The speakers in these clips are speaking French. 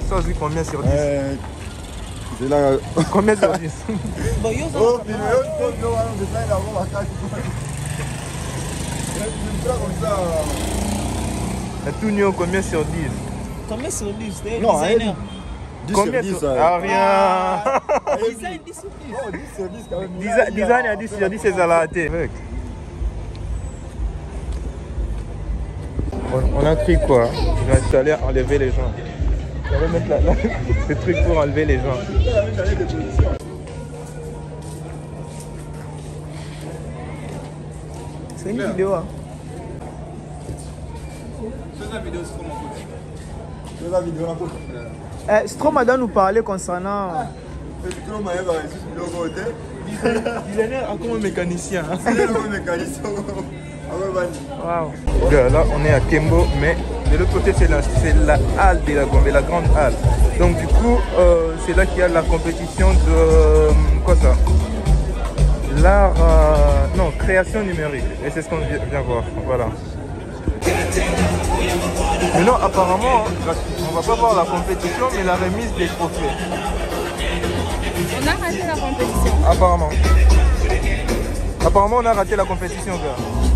Ça aussi, combien sur 10? C'est là. Combien sur 10? Oh, mais comme ça. Et tout Nyon, combien sur 10? Combien sur 10? Non, Designer. 10 Combien sur 10, Ah, rien. Design 10 sur 10. Non, 10 sur 10 quand même. Design à 10 sur 10, c'est à la raté. On a pris quoi? Je vais aller enlever les gens. Je vais mettre le truc pour enlever les gens. C'est une vidéo. Hein. Fais la vidéo, Strom doit nous parler concernant. Designer comme un mécanicien. Wow. Là, on est à Kembo, mais de l'autre côté, c'est la halle de la Gombe, la grande halle. Donc, du coup, c'est là qu'il y a la compétition de. Quoi ça? L'art. Non, création numérique. Et c'est ce qu'on vient voir. Voilà. Mais non, apparemment, on va pas voir la compétition, mais la remise des trophées. On a raté la compétition. Apparemment. Apparemment, on a raté la compétition, gars.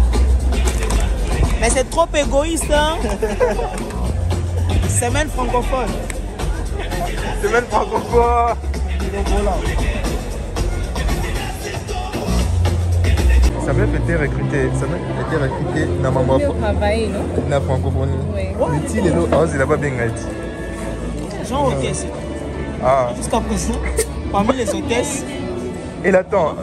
Mais c'est trop égoïste, hein. Semaine francophone. Semaine francophone. Ça m'a été recruté. Ça m'a été recruté dans ma boîte. Travailler, non? Dans la francophonie. Oui. Mais il est là. Ah, c'est là-bas bien gaïti. Jean hôtesse. Ah. Jusqu'à présent, parmi les hôtesses. Il attend.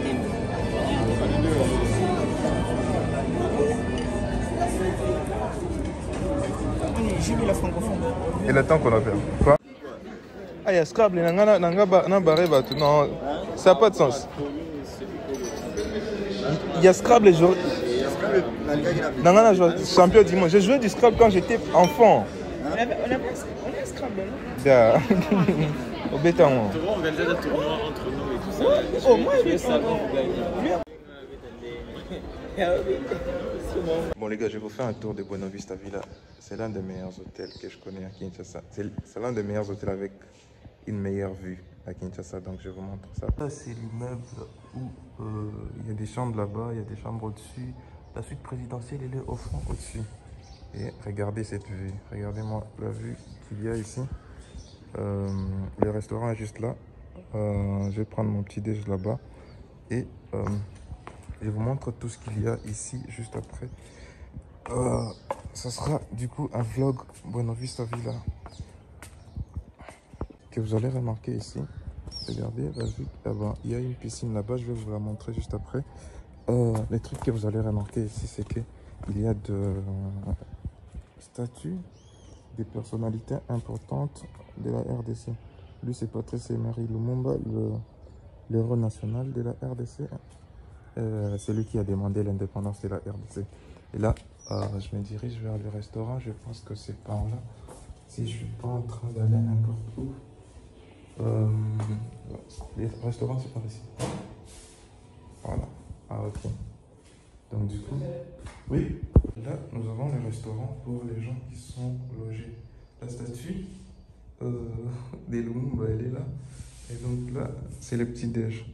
J'ai vu la francophone. Et le temps qu'on a fait. Quoi? Ah, il y a Scrabble. Non, ça n'a pas de sens. Il y a Scrabble et joueur. Non, champion du monde. J'ai joué du Scrabble quand j'étais enfant. On a Scrabble, non? Au béton. On devrait organiser un tournoi entre nous et tout ça. Oh, moi, je vais savoir vous gagner. Bon les gars, je vais vous faire un tour de Buena Vista Villa. C'est l'un des meilleurs hôtels que je connais à Kinshasa. C'est l'un des meilleurs hôtels avec une meilleure vue à Kinshasa. Donc je vous montre ça. Ça c'est l'immeuble où il y a des chambres là-bas, il y a des chambres au-dessus. La suite présidentielle elle est au fond au-dessus. Et regardez cette vue. Regardez-moi la vue qu'il y a ici. Le restaurant est juste là. Je vais prendre mon petit déj là-bas. Et je vous montre tout ce qu'il y a ici juste après. Ça sera du coup un vlog Buena Vista Villa que vous allez remarquer ici. Regardez la vue là-bas. Il y a une piscine là-bas. Je vais vous la montrer juste après. Les trucs que vous allez remarquer ici, c'est que il y a de statues des personnalités importantes de la RDC. Lui, c'est Patrice Emery Lumumba, le héros national de la RDC. C'est lui qui a demandé l'indépendance de la RDC. Et là, je me dirige vers le restaurant. Je pense que c'est par là. Si je suis pas en train d'aller n'importe où. Le restaurant, c'est par ici. Voilà. Ah, ok. Donc, du coup, oui. Là, nous avons le restaurant pour les gens qui sont logés. La statue des Lumumba, elle est là. Et donc là, c'est le petit déj.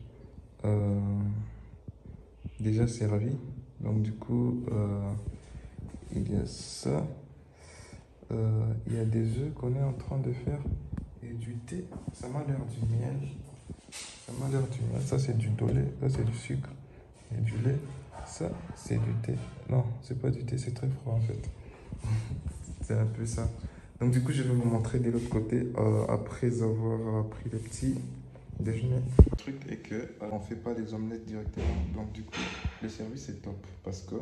Déjà servi. Donc du coup, il y a ça. Il y a des œufs qu'on est en train de faire. Et du thé. Ça m'a l'air du miel. Ça m'a l'air du miel. Ça, c'est du lait. Là, c'est du sucre. Et du lait. Ça, c'est du thé. Non, c'est pas du thé. C'est très froid, en fait. C'est un peu ça. Donc du coup, je vais vous montrer de l'autre côté. Après avoir pris le petit déjeuner. Le truc est que on fait pas les omelettes directement. Donc du coup, le service est top parce que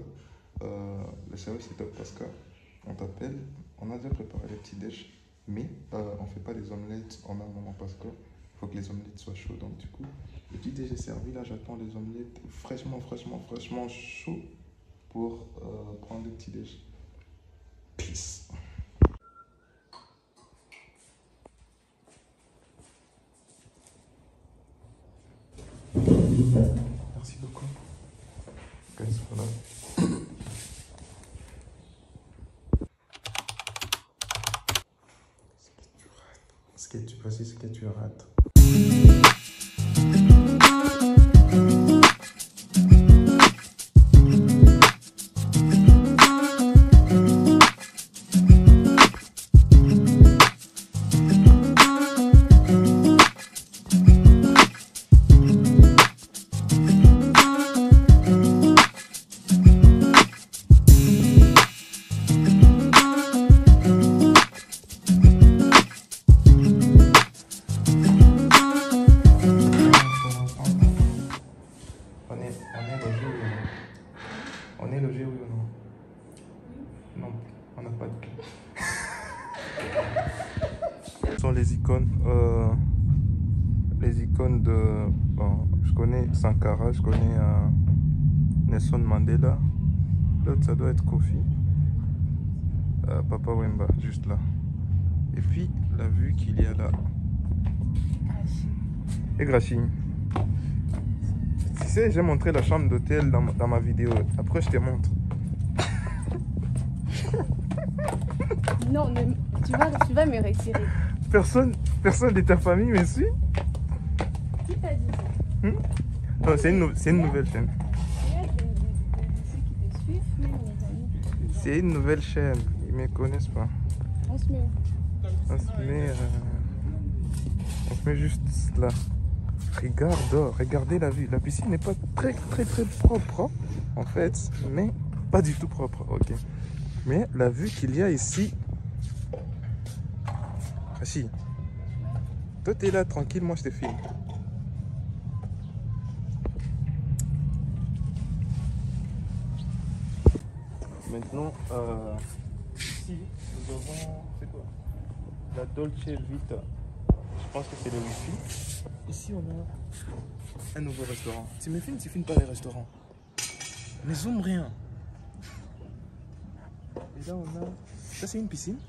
on t'appelle, on a déjà préparé le petit déj, mais on fait pas les omelettes en un moment parce que faut que les omelettes soient chaudes. Donc du coup, le petit déj est servi. Là, j'attends les omelettes fraîchement chaud pour prendre le petit déj. Peace. Merci beaucoup. Guys, voilà. Speedrun. Voici ce que tu rates. On est logé, oui ou non? Non, on n'a pas de clé. Ce sont les icônes de... Bon, je connais Sankara, je connais Nelson Mandela. L'autre, ça doit être Kofi. Papa Wemba, juste là. Et puis, la vue qu'il y a là. Et Grachi. Tu sais, j'ai montré la chambre d'hôtel dans ma vidéo. Après, je te montre. Non, tu vas me retirer. Personne de ta famille me suit? Qui t'a dit ça? Non, c'est une nouvelle chaîne. C'est une nouvelle chaîne. Ils ne me connaissent pas. On se met où? On se met juste là. Regardez la vue. La piscine n'est pas très propre, hein, en fait, mais pas du tout propre, ok. Mais la vue qu'il y a ici, si. Toi t'es là tranquille, moi je te filme. Maintenant, ici nous avons, c'est quoi? La Dolce Vita. Je pense que c'est le wifi. Ici, on a un nouveau restaurant. Tu me filmes, tu filmes pas les restaurants. Mais zoom rien. Et là, on a... Ça, c'est une piscine.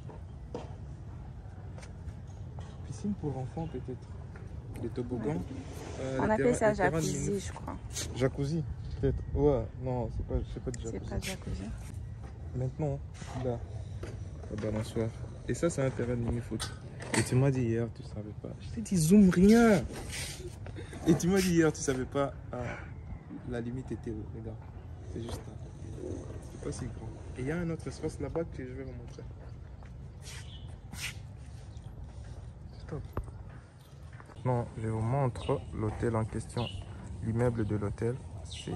Piscine pour enfants, peut-être. Des toboggans. On appelle ça jacuzzi, je crois. Jacuzzi, peut-être. Ouais, non, c'est pas du jacuzzi. C'est pas jacuzzi. Maintenant, là, la balançoire. Et ça, c'est un terrain de mini-foot. Et tu m'as dit hier, tu savais pas. Je t'ai dit zoom rien. Et tu m'as dit hier, tu savais pas. La limite était où, les gars? C'est juste là. C'est pas si grand. Et il y a un autre espace là-bas que je vais vous montrer. Stop. Non, je vous montre l'hôtel en question. L'immeuble de l'hôtel. C'est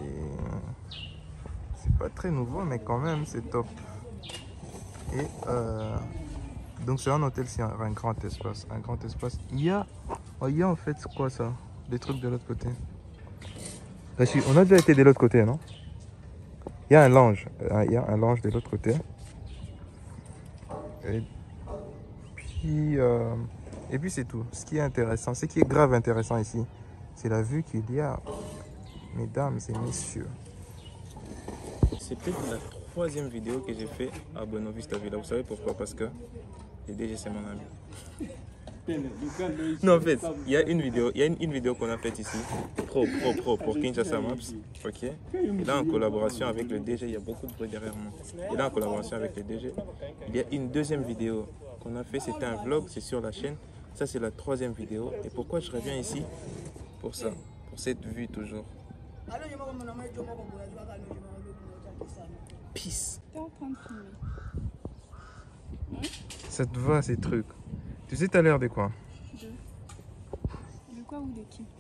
pas très nouveau, mais quand même, c'est top. Et donc c'est un hôtel, c'est un grand espace. Un grand espace. Il y a en fait quoi ça? Des trucs de l'autre côté. On a déjà été de l'autre côté, non? Il y a un lounge. Il y a un lounge de l'autre côté. Et puis c'est tout. Ce qui est intéressant, ce qui est grave intéressant ici, c'est la vue qu'il y a, mesdames et messieurs. C'est peut-être la troisième vidéo que j'ai fait à Buena Vista Villa. Vous savez pourquoi? Parce que le DG c'est mon ami. Non, en fait, il y a une vidéo qu'on a faite ici, pro pour Kinshasa Maps, ok. Et là en collaboration avec le DG, il y a beaucoup de bruit derrière moi. Et là en collaboration avec le DG, il y a une deuxième vidéo qu'on a fait, c'était un vlog, c'est sur la chaîne. Ça c'est la troisième vidéo. Et pourquoi je reviens ici? Pour ça, pour cette vue toujours. Peace. T'es en train de filmer. Ça te va ces trucs? Tu sais t'as l'air de quoi? De quoi ou de qui?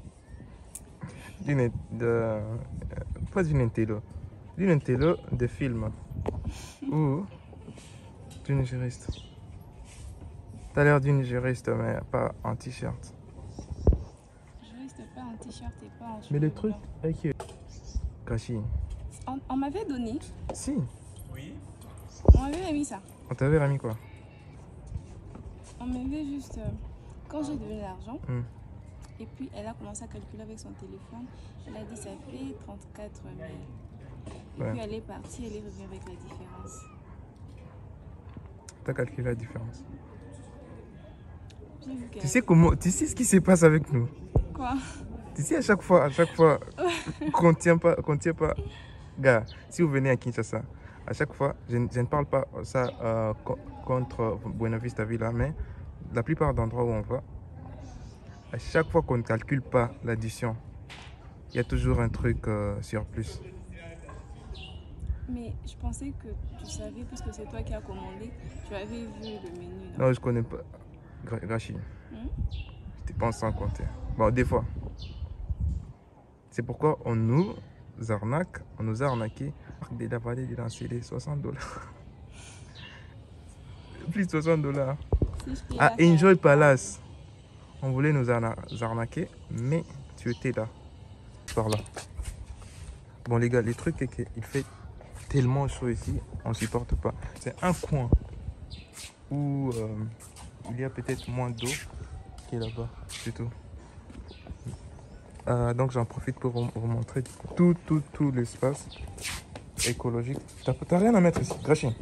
Pas d'une intello. D'une intello de film. Ou d'une juriste. T'as l'air d'une juriste mais pas en t-shirt. Juriste pas en t-shirt et pas en cheveux Mais le truc, blancs. ok. Kashi. On m'avait donné. Si. Oui. On m'avait remis ça. On t'avait remis quoi? On m'avait juste... quand j'ai donné l'argent, et puis elle a commencé à calculer avec son téléphone. Elle a dit ça fait 34 000. Et puis elle est partie, elle est revenue avec la différence. T'as calculé la différence. J'ai vu qu'elle... Tu sais ce qui se passe avec nous? Quoi? Tu sais à chaque fois qu'on tient pas, gars, si vous venez à Kinshasa, à chaque fois, je ne parle pas ça contre Buena Vista Villa, mais la plupart d'endroits où on va, à chaque fois qu'on ne calcule pas l'addition, il y a toujours un truc surplus. Mais je pensais que tu savais, puisque c'est toi qui as commandé, tu avais vu le menu. Non, je connais pas. Rachid. Je dépense sans compter. Bon, des fois. C'est pourquoi on nous arnaque, on nous a arnaqué. Il a valé de lancer les $60. Plus de $60. Si À Enjoy Palace. On voulait nous arnaquer, mais tu étais là. Par là. Bon les gars, les trucs c'est qu'il fait tellement chaud ici, on ne supporte pas. C'est un coin où il y a peut-être moins d'eau qui est là-bas, c'est tout. Donc j'en profite pour vous montrer tout l'espace écologique. T'as rien à mettre ici, Rachid.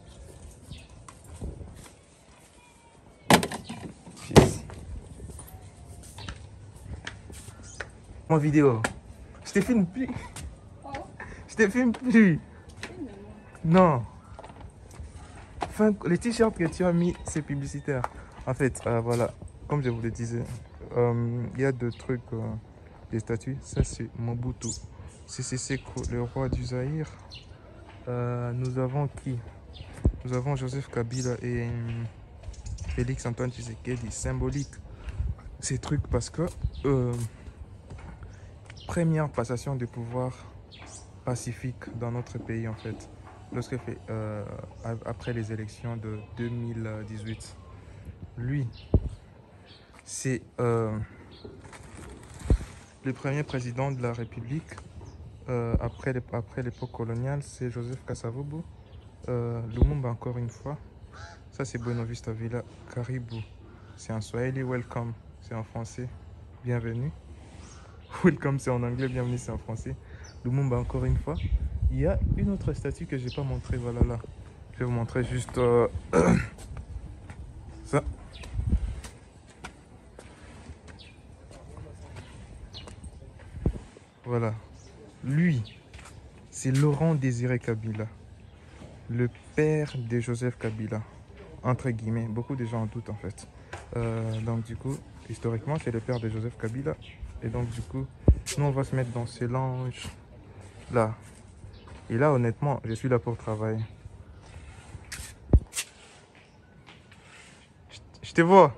Mon vidéo. Je te filme plus. Je te filme plus. Non. Enfin, les t-shirts que tu as mis, c'est publicitaire. En fait, voilà, comme je vous le disais, il y a deux trucs, des statues. Ça, c'est Mobutu. C'est le roi du Zaïre. Nous avons qui? Nous avons Joseph Kabila et Félix Antoine Tshisekedi. Symbolique. Ces trucs parce que première passation de pouvoir pacifique dans notre pays en fait. Lorsque fait après les élections de 2018, lui, c'est le premier président de la République après l'époque coloniale, c'est Joseph Kasavubu. Lumumba encore une fois. Ça c'est Buena Vista Villa, Caribou. C'est en Swahili, welcome, c'est en français, bienvenue. Welcome c'est en anglais, bienvenue c'est en français. Lumumba encore une fois. Il y a une autre statue que j'ai pas montrée, voilà là. Je vais vous montrer juste ça. Voilà. Lui, c'est Laurent Désiré Kabila, le père de Joseph Kabila, entre guillemets. Beaucoup de gens en doutent en fait. Donc du coup, historiquement, c'est le père de Joseph Kabila. Et donc du coup, nous on va se mettre dans ces langes là. Et là, honnêtement, je suis là pour travailler. Je te vois.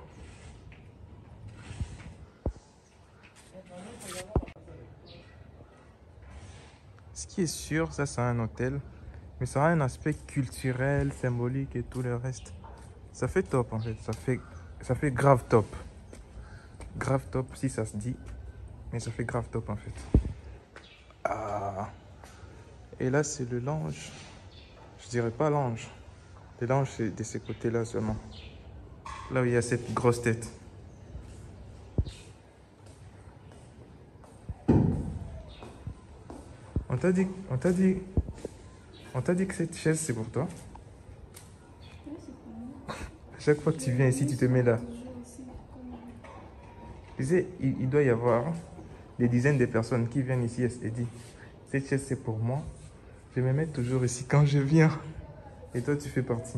Ce qui est sûr, ça c'est un hôtel. Mais ça a un aspect culturel, symbolique et tout le reste. Ça fait top en fait. Ça fait grave top. Grave top si ça se dit. Mais ça fait grave top en fait. Ah. Et là, c'est le lounge. Je dirais pas lounge. Le lounge, c'est de ces côtés-là seulement. Là où il y a cette grosse tête. On t'a dit que cette chaise, c'est pour toi. À chaque fois que tu viens ici, tu te mets là. Tu sais, il doit y avoir des dizaines de personnes qui viennent ici et se disent, cette chaise, c'est pour moi. Je me mets toujours ici quand je viens. Et toi, tu fais partie.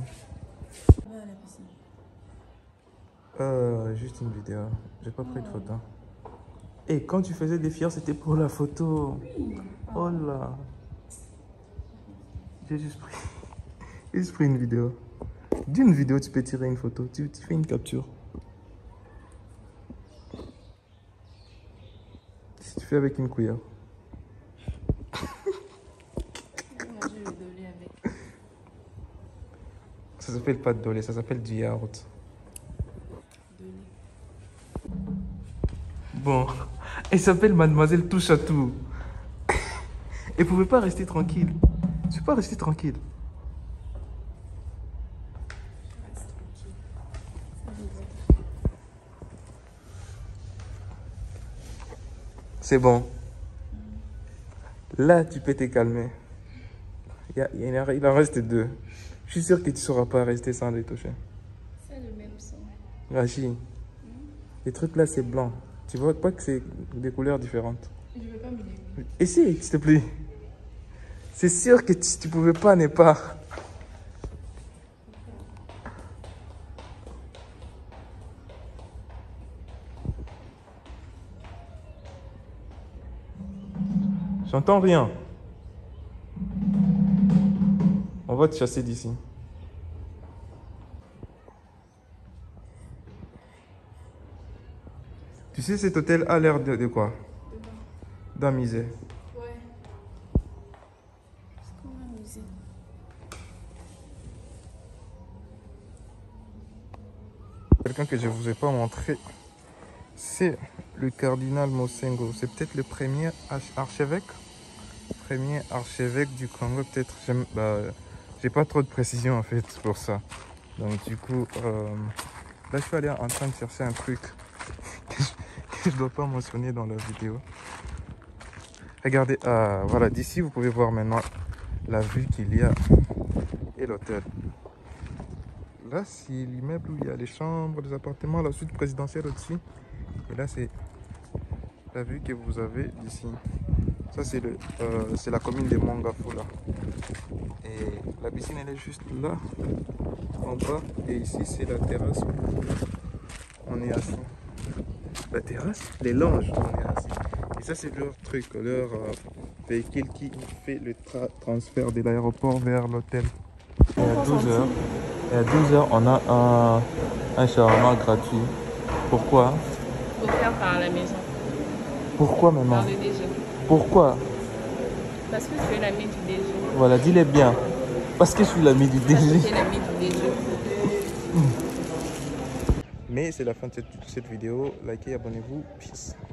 Juste une vidéo. J'ai pas pris de photo. Et quand tu faisais des fiers, c'était pour la photo. Oh là. J'ai juste pris une vidéo. D'une vidéo, tu peux tirer une photo. Tu fais une capture. Si tu fais avec une cuillère. Ça s'appelle pas de dolé, ça s'appelle du yaourt. Bon, elle s'appelle Mademoiselle Touche à tout. Elle pouvait pas rester tranquille. Tu peux pas rester tranquille. C'est bon. Là, tu peux te calmer. Il en reste deux. Je suis sûr que tu ne sauras pas rester sans les toucher. C'est le même son. Rachid, les trucs là, c'est blanc. Tu vois pas que c'est des couleurs différentes. Je veux pas me dire. Essaye, s'il te plaît. C'est sûr que tu pouvais pas ne pas. J'entends rien. On va te chasser d'ici. Tu sais, cet hôtel a l'air de quoi? D'un musée. Ouais. C'est comme un musée. Quelqu'un que je ne vous ai pas montré, c'est le cardinal Mosengo. C'est peut-être le premier archevêque. Premier archevêque du Congo, peut-être. J'ai pas trop de précision en fait pour ça. Donc du coup, là je suis allé en train de chercher un truc que je dois pas mentionner dans la vidéo. Regardez, voilà, d'ici vous pouvez voir maintenant la vue qu'il y a et l'hôtel. Là c'est l'immeuble où il y a les chambres, les appartements, la suite présidentielle au-dessus. Et là c'est la vue que vous avez d'ici. Ça c'est la commune de Mongafula. Et la piscine elle est juste là, en bas. Et ici c'est la terrasse où on est assis. La terrasse, les lounges, on est assis. Et ça c'est leur truc, leur véhicule qui fait le transfert de l'aéroport vers l'hôtel. Et à 12h, on a un shawarma gratuit. Pourquoi? Offert par la maison. Pourquoi maman? Par le DG. Pourquoi? Parce que je suis l'ami du DG. Voilà, dis-le bien. Parce que je suis l'ami du Parce que je DG. suis l'ami du DG. Mais c'est la fin de cette vidéo. Likez, abonnez-vous. Peace.